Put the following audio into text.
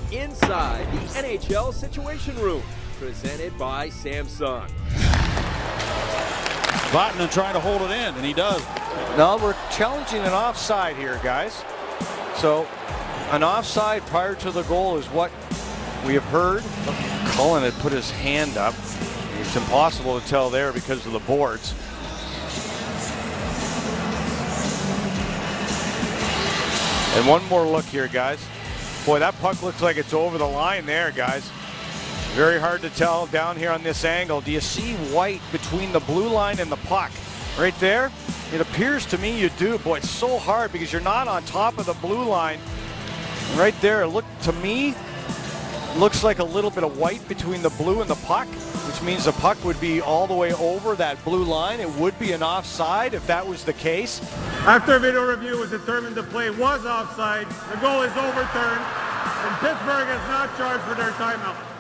inside the NHL Situation Room, presented by Samsung. Vatanen trying to hold it in, and he does. No, we're challenging an offside here, guys. So an offside prior to the goal is what we have heard. Cullen had put his hand up. It's impossible to tell there because of the boards. And one more look here, guys. Boy, that puck looks like it's over the line there, guys. Very hard to tell down here on this angle. Do you see white between the blue line and the puck? Right there? It appears to me you do. Boy, it's so hard because you're not on top of the blue line. Right there, look to me, looks like a little bit of white between the blue and the puck, which means the puck would be all the way over that blue line. It would be an offside if that was the case. After video review was determined the play was offside, the goal is overturned, and Pittsburgh is not charged for their timeout.